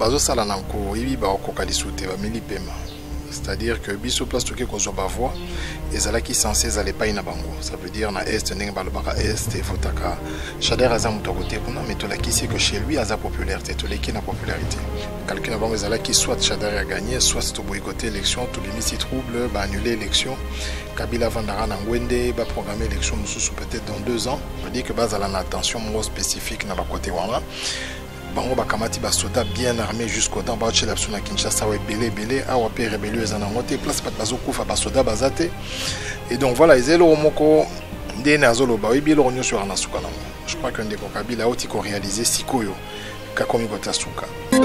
bazo sala nanko ibi ba okokalisute ba mili pema. C'est-à-dire que biso place toke ko ba voix ezala ki censé aller pas ina bango. Ça veut dire na est ndenge balobaka est et fotaka. Shader aza muto côté kuna mais to la ki c'est que chez lui aza popularité, to leki na popularité. Quelqu'un bango ezala ki soit Shader a gagné, soit to boycotter élection, to limite trouble, ba annuler élection. Kabila Vandara na Ngwende ba programmer élection mususu peut-être dans 2 ans. Ça veut dire que bazala na attention mo spécifique na ba côté wana. Bango bakamati ba soda bien armé jusqu'au temps ba chela na Kinshasa wa belé awa pe rébellieux ezana moté place pas bazo kufa ba soda bazate. Et donc voilà, ezelo moko ndene azolo ba ibilo onyo sur na suka na. Je crois que ndeko Kabila oti ko réaliser sikoyo ka komi bota suka.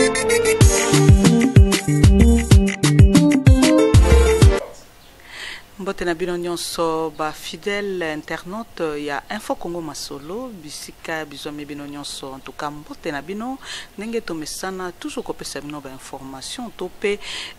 Mbote na bino nyonso ba fidèle internaute ya Info Congo Masolo bisika bizome bino nyonso en tout cas mbote na bino ndenge tomesana toujours kopesa bino ba information topé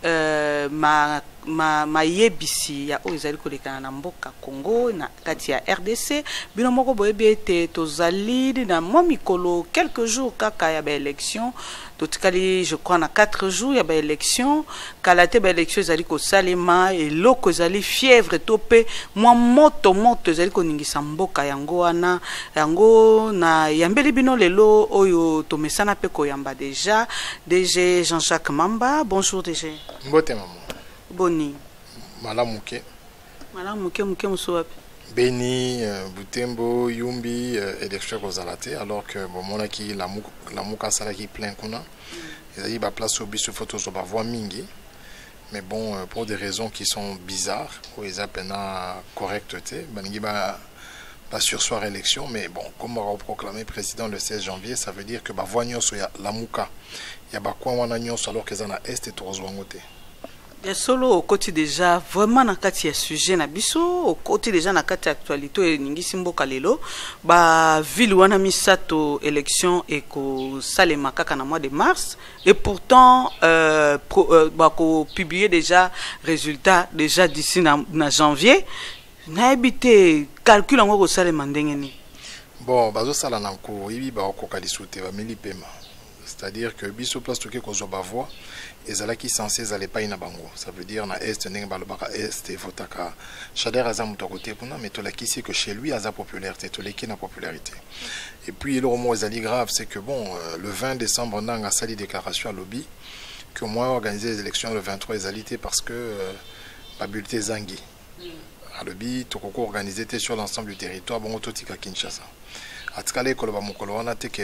ma yebisi ya oizali kolekana na mboka Congo na kati ya RDC bino moko boyebi ete tozali na mwa mikolo quelques jours kaka ya ba élection totikali je crois na 4 jours ya ba élection kalate ba élection ezali ko salema et loko ezali fièvre topé mwa moto ezali ko ningisa mboka yango wana yango na yambeli bino lelo oyo tomesana pe ko yamba déjà DG Jean-Jacques Mamba. Bonjour DG. Mbote maman. Boni. Malamuke. Malamuke muke musowapi. Beni, Butembo, Yumbi, élection Kozalate, alors que bon, mon qui la mouka sala qui plein kuna. Ils ont place au bisu photo sur voix mingi. Mais bon, pour des raisons qui sont bizarres, où ils appellent correcteté, bangi ba sursoir élection, mais bon, comme on a proclamé président le 16 janvier, ça veut dire que ba voix nyoso ya la mouka. Ya ba kwa wana nyoso alors que zana est et tozwangote. Et solo au côté déjà vraiment na kati ya sujet na biso au côté déjà na kati actualité ningisi mboka lelo ba ville wana misato élection et ko salema kaka na mois de mars et pourtant ba ko publier déjà résultat déjà d'ici na janvier na habité calcul ngo ko salema ndenge ni bon bazo sala nanko ibi ba ko kalisute ba mili pema. C'est-à-dire que biso place toke ko ba voix ezala ki censé aller pas ina bango. Ça veut dire na est ndenge balobaka est et fotaka. Shader aza muto côté kuna mais to la ki c'est que chez lui aza popularité, to leki na popularité. Et puis le romo ezali grave c'est que bon le 20 décembre on a sali déclaration à lobby que moi organiser les élections le 23 ezalité parce que ba bulletin zangi. À lobby to koko organiser sur l'ensemble du territoire bon totika Kinshasa. Atkale koloba mokolo wana te que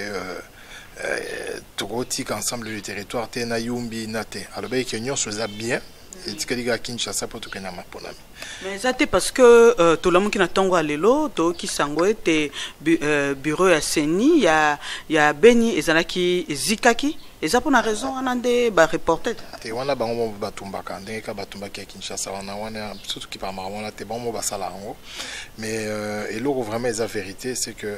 Togoti ensemble du territoire tena yumbi nate alors ben que nyon soit bien et tikaliga Kinshasa pour tout kena maponami mais ça c'est parce que tout le monde qui n'a tango à lelo to qui sango était bureau ya seni ya beni ezalaki zikaki et ça pour une raison anande ba reporter te wana bango batumbaka ndenge ka batumbaki ya Kinshasa wana surtout qui par wana te bango basala ngo mais et lo vraiment la vérité c'est que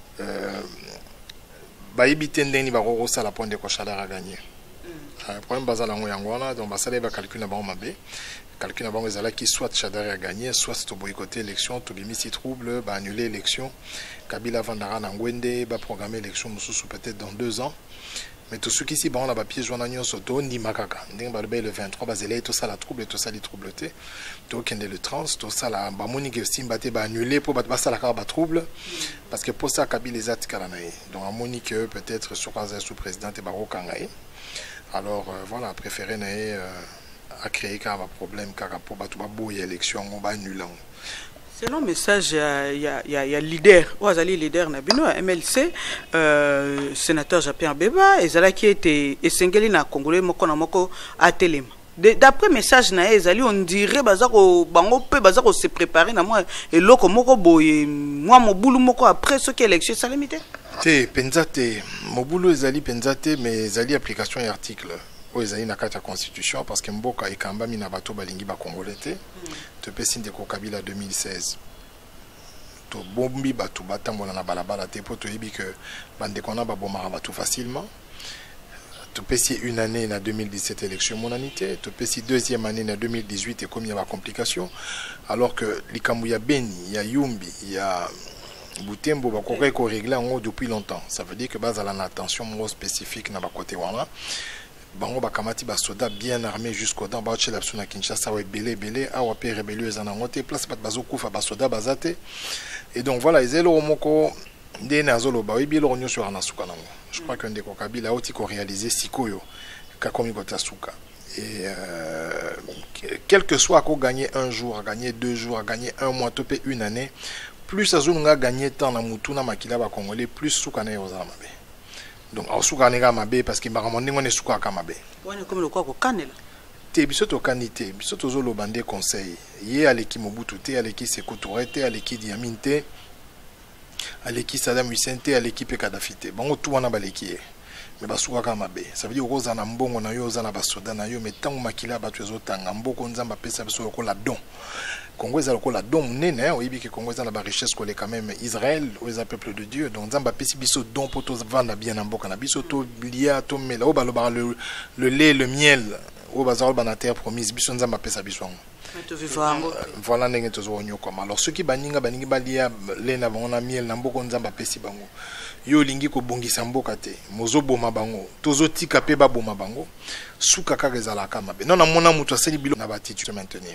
ba ibite ndeni ba ko sala point de Shader a gagné. Problème bazala ngo yangwana donc basala ba calcul na ba mabe. Calcul na bango ezala ki soit Shader a gagné soit to boycotter élection to limite trouble ba annuler élection. Kabila Vandara na Ngwende ba programmer élection mususu peut-être dans 2 ans. Mais tout ce qui si bon la ba piège wana nyonso to ndi makaka. Ndenge ba le 23 bazela to sala trouble to sali troubleté. To kende le 30 to sala ba moni que simbate ba annuler pour ba sala ka ba trouble parce que pour ça Kabila les atikala nae. Donc a moni que peut-être sur sous président et baro kangae. Alors voilà, préféré nae a créer ka ba problème kaka pour ba to ba boye élection on ba annuler. Selon message, il y a leader, Ouazali leader Nabino, MLC, sénateur Jean-Pierre Beba, et Zala qui était essengeli na Congolais moko na moko à Télém. D'après message na Ezali, on dirait bazako bango pe bazako se préparer na moi et loko moko boye moi mo boulou moko après ce qui élection ça limité. Te penzate, mo boulou Ezali penzate mais Ezali application et article. Ezali na kati ya constitution parce que mboka ekambami na bato balingi ba congolais te to pesi ndeko Kabila 2016 to bombi bato batambola na balabala te po to yebi que bandeko na babomaka bato facilement to pesi une année na 2017 élection monanité to pesi deuxième année na 2018 et comme il y a ba complication alors que likambu ya Beni ya Yumbi ya Butembo bakoka ko régler en depuis longtemps ça veut dire que base à la attention mo spécifique na ba côté wana bango bakamati ba soda bien armé jusqu'au dents ba chez na Kinshasa wa belé awa pe rébellieux ezana ngote place bat bazokufa ba soda bazate. Et donc voilà, ezelo moko ndene azoloba oyebilo nyonso wana suka nango. Je crois que ndeko Kabila oti ko réaliser sikoyo ka komi kota suka. Et quel que soit qu'on gagne un jour, à gagner 2 jours, à gagner un mois, topé une année, plus azunga gagner temps na mutuna makila ba congolais, plus suka na yoza mabe. Donc au suka nega mabe parce que maramondi ngone suka ka mabe. Wana comme le quoi ko kanela. Te bisoto kanité, bisoto zolo bande conseil. Ye aleki Mobutu te, aleki Sékou Touré te, aleki Idi Amin te, aleki Saddam Hussein te, aleki pe Kadhafi te. Bango tout wana baleki. Mais basuka kama be ça veut dire que na mbongo na yo za na basoda na yo mais tangu makila batu ezotanga mboko nzamba pesa biso ko la don Congo ezala ko la don nene oyibi ke Congo ezala ba richesse ko le quand même Israël ou les peuple de Dieu donc nzamba pesi biso don poto vanda bien na mboka na biso to lia to mela o baloba le lait le miel o bazalo ba na terre promise biso nzamba pesa biso voilà ndenge tozo nyokoma alors ceux qui baninga balia le na bango na miel na mboko nzamba pesi bango yo lingi ko bongisa mboka te mozo boma bango tozo tika pe ba boma bango suka ka rezala kama be non na mona mutu aseli bilo na batitu se maintenir.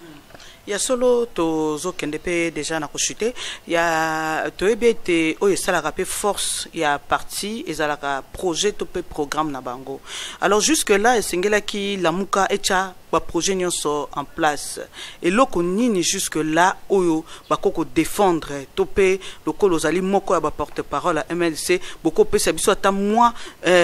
Ya solo tozo kende pe déjà na kochute ya toebete o esala pe force ya parti ezalaka projet to pe programme na bango alors jusque là esengela ki lamuka echa ba projet nyonso en place et loko nini jusque là oyo bakoko défendre to pe lokolo zali moko ya ba porte-parole à MLC boko pe sabiso ata moi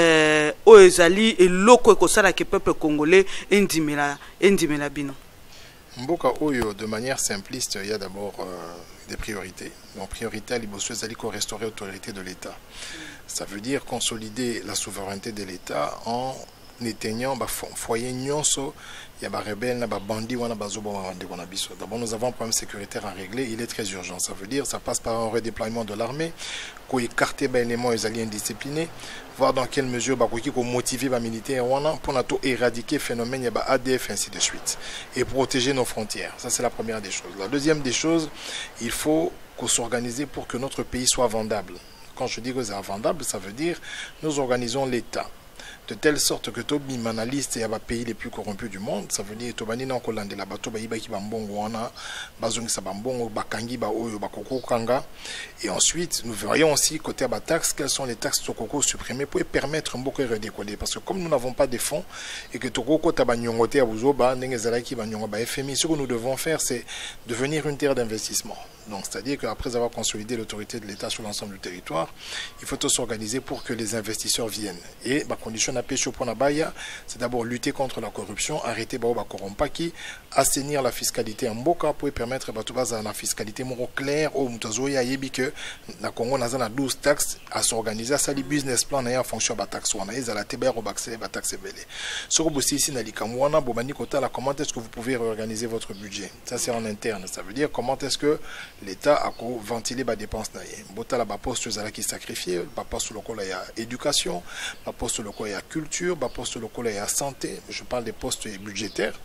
o ezali et loko ko sala ke peuple congolais endimela bino. Mboka Oyo, de manière simpliste, il y a d'abord des priorités. Donc, priorité à l'Ibosso, c'est restaurer l'autorité de l'État. Ça veut dire consolider la souveraineté de l'État en éteignant foyer nyonso, il y a des rebelles, des bandits, des d'abord, nous avons un problème sécuritaire à régler, il est très urgent. Ça veut dire ça passe par un redéploiement de l'armée, qu'on écarte les éléments les alliés indisciplinés, voir dans quelle mesure qu'on motive les militaires pour éradiquer le phénomène, il y a ADF, ainsi de suite, et protéger nos frontières. Ça, c'est la première des choses. La deuxième des choses, il faut qu'on s'organise pour que notre pays soit vendable. Quand je dis que c'est vendable, ça veut dire nous organisons l'État de telle sorte que Tobi manaliste et les pays les plus corrompus du monde, ça veut dire Tobani na kolande la bato ba ibaki bambongo wana bazongi sa bambongo bakangi ba oyo bakoko kanga et ensuite nous verrions aussi côté ba taxes quelles sont les taxes tokoko supprimées pour permettre mboko redécoller parce que comme nous n'avons pas de fonds et que tokoko tabanyongote ya buzoba ndenge zalaki banyongo ba FMI ce que nous devons faire c'est devenir une terre d'investissement. Donc c'est-à-dire qu'après avoir consolidé l'autorité de l'État sur l'ensemble du territoire, il faut s'organiser pour que les investisseurs viennent. Et ma condition à pêcher pour Nabaya, c'est d'abord lutter contre la corruption, arrêter Baoba Korompaki, assainir la fiscalité en Boka pour permettre à la fiscalité moro claire au Mutazoya Yebi que la Congo n'a 12 taxes à s'organiser, à ça les business plan en fonction de la taxe ou à la TBR au Baxé, la taxe belé. Ce que vous ici n'a l'Ikamouana, Bobani Kota, comment est-ce que vous pouvez réorganiser votre budget? Ça c'est en interne, ça veut dire comment est-ce que l'État a ventilé les dépenses. Bota la poste qui sacrifié, la poste locale il y a éducation, la poste locale il y a culture, la poste locale il y a santé. Je parle des postes budgétaires.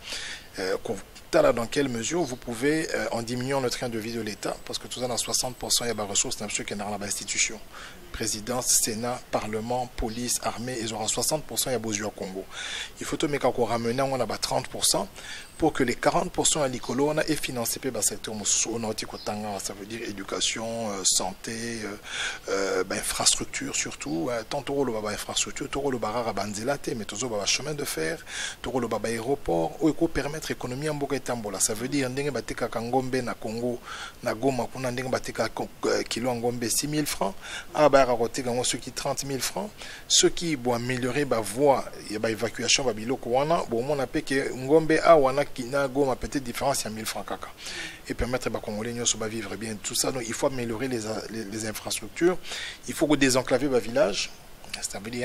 Dans quelle mesure vous pouvez, en diminuant le train de vie de l'État, parce que tout ça dans 60%, il y a des ressources qui sont dans l'institution. Présidence, Sénat, Parlement, police, armée, ils auront 60%, il y a besoin au Congo. Il faut qu'on ramène on a 30% pour que les 40% à l'Icolo, on a financé par le secteur ça veut dire éducation, santé, infrastructure surtout. Tant le baba infrastructure, tant le baba banzelate, mais tout le chemin de fer, tout le baba aéroport, où il faut permettre l'économie en Boka Tambola. Ça veut dire ndenge bateka Kangombe na Congo, na Goma, kuna ndenge bateka kilo Ngombe 6 000 francs. Ceux qui 30 000 francs, ceux qui vont améliorer la voie, il y a évacuation, on a que Ngombe a wana kina Goma peut-être différence il y a 1000 francs kaka et permettre aux Congolais de vivre bien tout ça. Donc il faut améliorer les infrastructures, il faut désenclaver le village. C'est-à-dire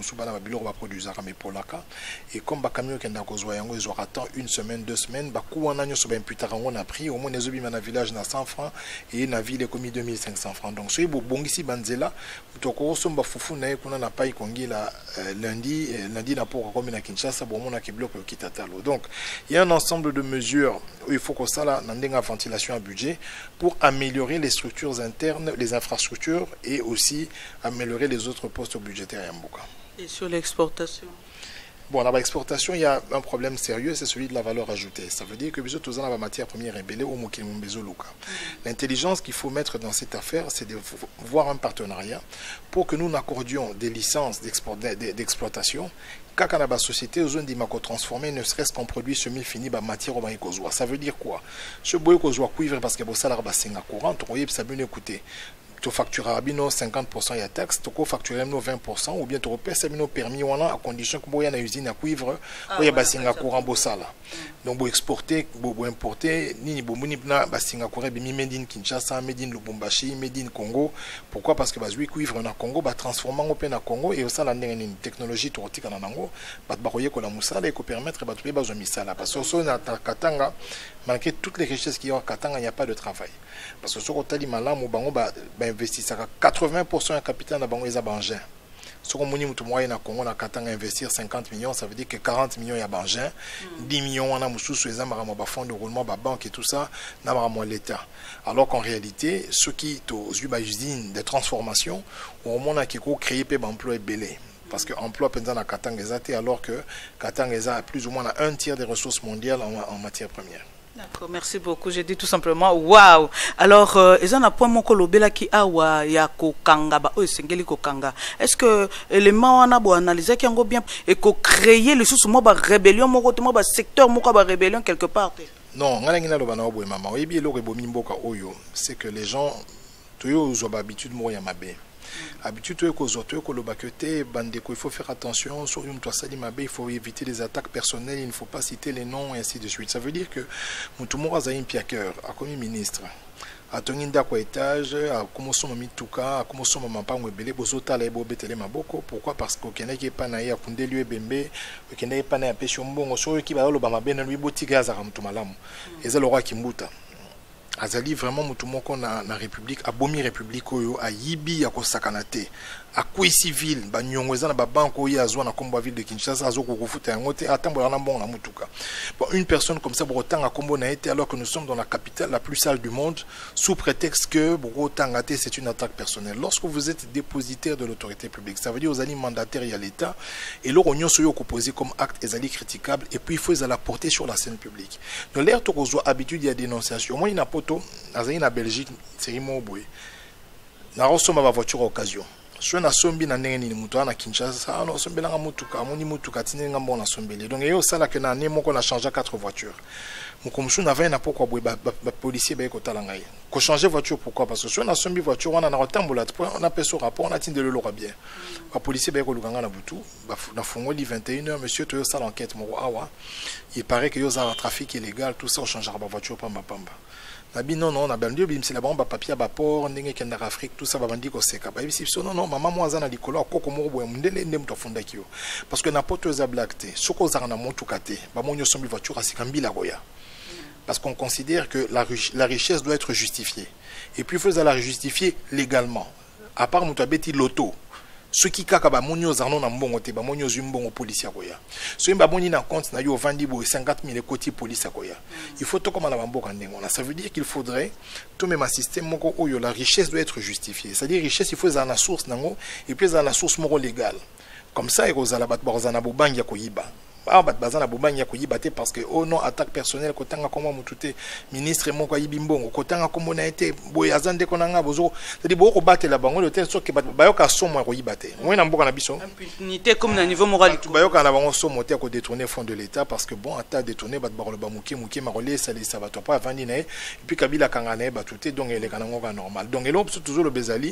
et comme les camions qui ils auront attendu une semaine, 2 semaines, on a pris au moins les obis dans le village na 100 francs et dans la ville commis 2500 francs. Donc si vous bon ici banzela, vous avez foufou na kuna na pai kongi la lundi na pour comme na Kinshasa bon on a qui bloque kitatalo. Donc il y a un ensemble de mesures où il faut que ça là dans ventilation à budget pour améliorer les structures internes, les infrastructures et aussi améliorer les autres postes budgétaires. Et sur l'exportation? Bon, dans l'exportation, il y a un problème sérieux, c'est celui de la valeur ajoutée. Ça veut dire que nous avons la matière première rebelle au Mokimumbezo-Luka. L'intelligence qu'il faut mettre dans cette affaire, c'est de voir un partenariat pour que nous accordions des licences d'exploitation. Quand on a la société, aux zones transformer ne serait-ce qu'en produit semi-fini, matière au Maïkozwa. Ça veut dire quoi? Ce boy kozwa cuivre parce que le salaire est courant, ça peut écouter. Tu factureras 50% de taxes, tu factureras 20% ou bien tu repères permis à condition que tu aies une usine à cuivre ou il y a un courant bossala. Donc pour exporter, pour importer, ni na Singapour bi made in Kinshasa, made in Lubumbashi, made in Congo. Pourquoi? Parce que le cuivre na Congo ba transformer en na Congo et ça la une technologie touristique na Nango, ba baroyer ko la musala et ko permettre ba tuer besoin misala parce que so na Katanga malgré toutes les richesses qu'il y a à Katanga, il n'y a pas de travail. Parce que sur le malam ou bango ba investir 80% du capital na bango ezaba engin. Si on a na Congo na Katanga investir 50 millions, ça veut dire que 40 millions ya engin, 10 millions on a mususu ezama ba fonds de roulement ba banque et tout ça na ba l'état. Alors qu'en réalité, ceux qui ont une usine de transformation au moins qui ont créé peu d'emplois belé. Parce que l'emploi pendant Katanga alors que Katanga a plus ou moins un tiers des ressources mondiales en matière première. D'accord, merci beaucoup. J'ai dit tout simplement waouh. Alors, ils ont un point mon kolobela qui awa ya kokanga ba o sengeli kokanga. Est-ce que élément on a beau analyser qui en bien et ko créer le sous moi ba rébellion mon côté moi ba secteur moi ba rébellion quelque part. Non, ngana lo bana obo mama. Oyebi lo rebomi mboka oyo, c'est que les gens toyo zo ba habitude mo ya mabe. Habitude il faut faire attention sur une il faut éviter les attaques personnelles, il ne faut pas citer les noms et ainsi de suite. Ça veut dire que Moutoumora Zahim Piaker a commis ministre a tonginda kwa étage a commencé mituka a commencé mampa mwebele bozota la betele maboko. Pourquoi? Parce que kene ki pa na ya kunde lieu bembe kene pa na pesho mbongo so ki ba lo ba mabena lui botiga za mtumalamu eza le roi Kimbuta azali vraiment mutumoko na république abomi république oyo a yibi ya kosakanate a quoi civil ba nyongo eza na ba banko ya azwa na kombo ville de Kinshasa azoko kufuta yango te atambola na mbongo na mutuka. Bon, une personne comme ça brotanga kombo na été alors que nous sommes dans la capitale la plus sale du monde sous prétexte que brotanga te c'est une attaque personnelle. Lorsque vous êtes dépositaire de l'autorité publique, ça veut dire aux alliés mandataires et à l'État et l'oronion soyo composé comme acte ezali critiquable et puis il faut la porter sur la scène publique. Donc l'air to kozwa habitude ya dénonciation. Moi ina poto azali na Belgique c'est mo boy. Na rosoma ba voiture occasion. So na sombi na ndenge ni mutu na Kinshasa na sombela nga mutuka amoni mutuka tinenga mbona sombele. Donc yo sala que na nemo ko na changer 4 voitures. Mukomshu na vena pourquoi boy ba policier ba ko talangai. Ko changer voiture pourquoi? Parce que so na sombi voiture on a na rotambola on a peso rapport on a tinde le lora bien. Ba policier ba ko lukanga na butu ba na fongoli 21h monsieur to yo sala enquête mo awa. Il paraît que yo za trafic illégal tout ça on changera ba voiture pamba. Non, non, on a bien dit, c'est la bombe à papier, à port, n'engagé qu'en Afrique, tout ça va venir au sec. Non, non, maman, moi, j'en ai dit que là, quoi comme on mundele n'aime pas fonder qui parce que n'importe où ça blacté, ce qu'on a en montu caté, bah mon yo sombi voiture à Sikambi la roya. Parce qu'on considère que la richesse doit être justifiée. Et puis il faut la justifier légalement. À part mutabeti l'auto. Ce qui kaka ba monyo zarno na mbongo te ba monyo zumbongo police akoya so imba boni na compte na yo vandi bo 50 000 côté police akoya il faut to comme na mboka ndengo ça veut dire qu'il faudrait tout même un système moko oyo la richesse doit être justifiée, c'est-à-dire richesse il faut za na source nango et puis za na source moko légale comme ça ekozala bat bazana bobangi ya koyiba bazana bobangi ya koyiba te parce que oh non attaque personnelle kotanga comment mutute ministre moko yibimbongo kotanga kombo na été boy azande konanga bozo c'est-à-dire boko batela bango le tel so ke bayoka somo koyiba te moi na mboka na biso impunité comme na niveau moral bayoka na bango somo te ko détourner fonds de l'état parce que bon ata détourner bat barolo ba muke ma relais ça va pas vandi na et puis kabila kanga na batute donc ele kanango ka normal donc elo toujours le bezali.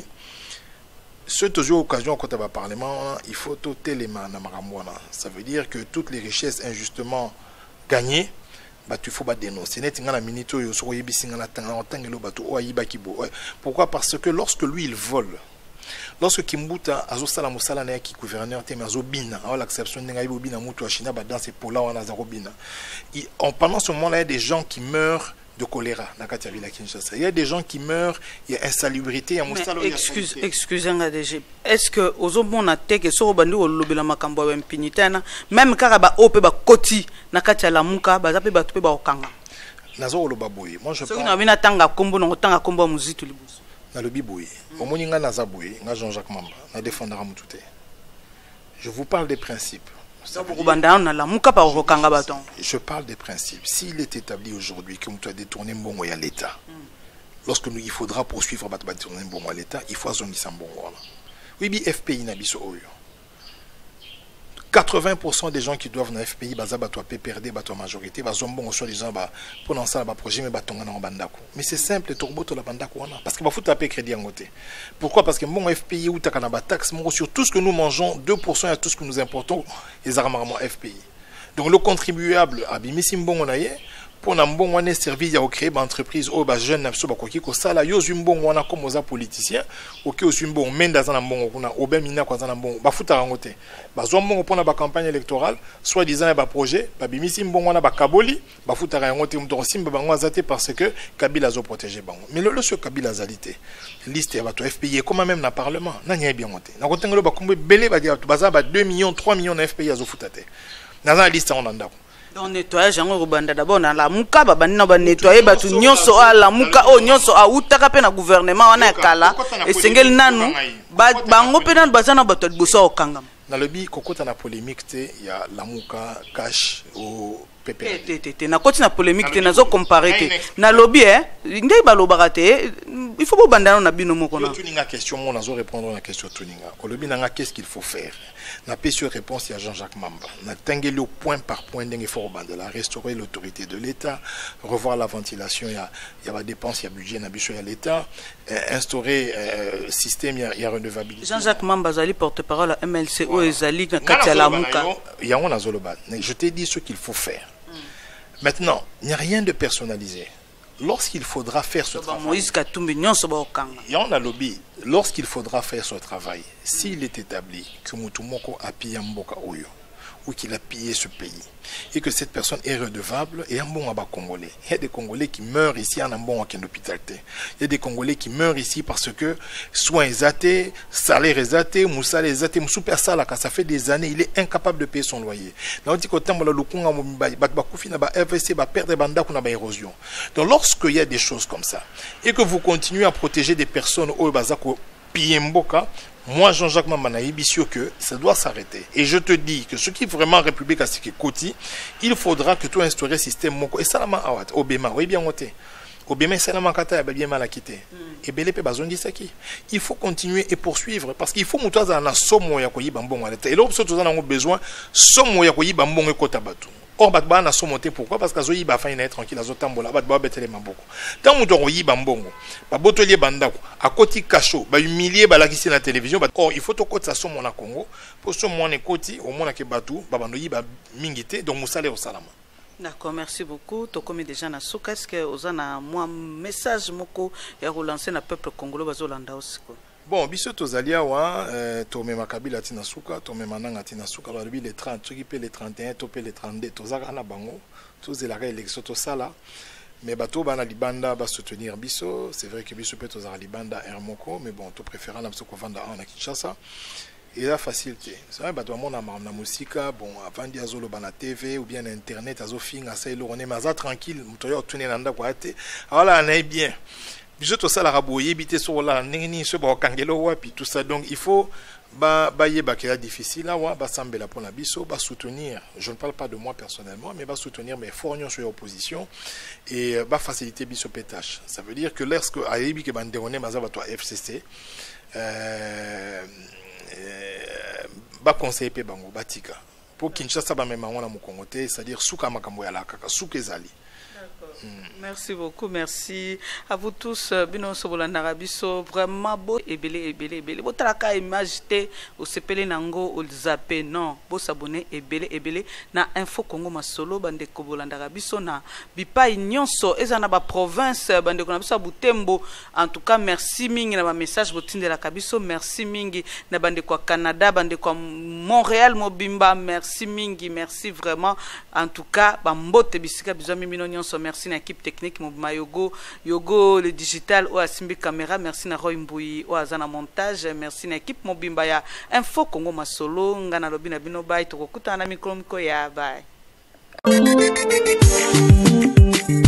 Ce toujours occasion quand on va parlement, il faut tout élément na maramwana. Ça veut dire que toutes les richesses injustement gagnées, bah tu faut pas dénoncer. Net ngana minito yo so yebi singana tangelo bato o ayiba kibo. Pourquoi? Parce que lorsque lui il vole, lorsque Kimbuta azo sala musala na ki gouverneur te mazo bina, à l'acception de ngayibo bina mutu achina ba dans ces pola on a zarobina. Pendant ce moment là il y a des gens qui meurent de choléra na kati ya vila Kinshasa. Il y a des gens qui meurent, il y a insalubrité, il y a mustalo. Excusez-moi DG. Est-ce que aux hommes teke so bandi o lobela makambo ya impunité na même kaka ba ope ba koti na kati ya lamuka ba zape ba tupe ba okanga. Nazo loba boye. Moi je pense. So na bina tanga kombo na tanga kombo muzitu libuso. Na lobi boye. Omoni nga naza boye, nga Jean-Jacques Mamba, na défendra mutute. Je vous parle des principes. Je parle des principes. S'il est établi aujourd'hui que nous doit détourner bon à l'État, lorsque il faudra poursuivre détourner bon à l'État, il faut azongi bon. Oui, bi FPI nabiso oyo. 80% des gens qui doivent dans FPI baza bato PPRD bato majorité bazombo soit disant ba pendant ça ba projet mais batonga na bandako. Mais c'est simple turboto la bandako wana parce que ba futa payer crédit en côté. Pourquoi? Parce que bon FPI ou takana ba taxe sur tout ce que nous mangeons, 2% à tout ce que nous importons, les armements FPI. Donc le contribuable a bimisi mbongo na ye pour na mbongo wana servi ya créer ba entreprise o ba jeune na so ba koki ko sala yo zumbongo wana comme aux politiciens OK au zumbongo menda za na mbongo kuna obemina kwa za na mbongo ba futa rangote ba zombongo pour na ba campagne électorale soit disant ba projet ba bimisi mbongo wana ba kaboli ba futa rangote mto simba bango azate parce que Kabila zo protéger bango mais le ce Kabila zalité liste ya ba to FPI comme même na parlement na nya bien monté na kotengelo ba kombe belé ba dia ba za ba 2 millions 3 millions na FPI azo futate na la liste on anda. Donc nettoyage en Rwanda d'abord na la muka babani ba nettoyer batu nyonso a la muka o nyonso a utaka pe na gouvernement wana kala esengeli nanu bango pe na bazana batu liboso okanga na lobi kokota na polémique te ya la muka cash au PPRD na koti na polémique te nazo comparer te na lobby ndey balobaka te il faut bobandana na bino moko na tuninga question mo nazo répondre na question tuninga ko lobi nanga qu'est-ce qu'il faut faire na pécio réponse à Jean-Jacques Mamba na tengeli au point par point ndenge faut bandela restaurer l'autorité de l'État revoir la ventilation ya ba dépenses ya budget na biso ya l'État instaurer système ya redevabilité. Jean-Jacques Mamba zali porte-parole à MLC o ezali na kati ya la muka ya on azoloba je t'ai dit ce qu'il faut faire. Maintenant, il n'y a rien de personnalisé. Lorsqu'il faudra faire ce travail, lorsqu'il faudra faire ce travail, s'il est établi que Mutumoko a pillé Mboka Oyo, ou qu'il a pillé ce pays, et que cette personne est redevable, et un bon abat congolais. Il y a des Congolais qui meurent ici en un bon hôpital. Il y a des Congolais qui meurent ici parce que soins athées, salaire athées, moussale athées, moussouper ça là, quand ça fait des années, il est incapable de payer son loyer. Donc, lorsqu'il y a des choses comme ça, et que vous continuez à protéger des personnes au Bazako Piemboka, moi, Jean-Jacques Mamba sûr que ça doit s'arrêter. Et je te dis que ce qui est vraiment République à Koti, il faudra que tu instaures un système moko. Et ça, la awat, Obema, oui bien noté. Obema, c'est la mankata, bien mal acquitté. Et Belepe Bazongi Saki. Il faut continuer et poursuivre parce qu'il faut moutoise à la somme yakoyi bambon à l'état. Et là, nous avons besoin somme yakoyi bambon et kotabatu. Or, batba na somonté pourquoi? Parce que zoyi ba fa ina tranquille azo tambola batba betele maboko. Tant muto royi bambongo, ba botelier bandako, à côté cacho, ba humilier ba lakisi na télévision, or il faut to côté ça somo na Congo, pour ce mon côté au moins ke batu, ba bandoyi ba mingité donc musale au salama. D'accord, merci beaucoup. To comme déjà na souka est-ce que ozana moi message moko et relancer na peuple congolais bazolanda aussi quoi. Bon, biso tozalia wa tome makabila tina suka, tome mananga tina suka, balobi les 30, ceux qui paient les 31, topé les 32, tozaka na bango, tozelaka élection to sala. Mais bato bana libanda ba soutenir biso, c'est vrai que biso peut tozara libanda Hermoko, mais bon, to préférant na biso ko vanda en Kinshasa. Et la facilité. C'est vrai bato mona na musika, bon, avant dia zolo bana TV ou bien internet azo finga ça il on maza tranquille, mutoyo tourner nanda kwa ate. Voilà, on est bien. Biso to sala raboyer bité sur la nini se ba kangelo wa puis tout ça donc il faut yeba qui est difficile là wa ba sambela pour la biso ba soutenir. Je ne parle pas de moi personnellement mais ba soutenir mes fornions sur l'opposition et ba faciliter biso pétage. Ça veut dire que lorsque ayebi ke banderone mazaba to FCC ba conseiller pe bango batika pour Kinshasa ba mema wana mu Congo te, c'est-à-dire suka makambo ya la kaka suka ezali. Merci beaucoup, merci à vous tous. Bino Sobola Narabiso, vraiment beau et belé. Votre traka image te au sepele nango au zappé non. Beau s'abonner et belé. Na info Congo masolo bande Kobola Narabiso na bipa nyonso ezana ba province bande Konabiso Butembo. En tout cas, merci mingi na ba message botinde la kabiso. Merci mingi na bande kwa Canada, bande kwa Montréal Mobimba. Merci mingi, merci vraiment. En tout cas, bambote bisika bizami mino nyonso. Merci na équipe technique Mobima Yogo le digital ou Asimbi caméra, merci na Roy Mboui ou Azana montage, merci na équipe Mobimba ya info Congo masolo ngana lobina bino bye to kokuta na mikro miko ya bye.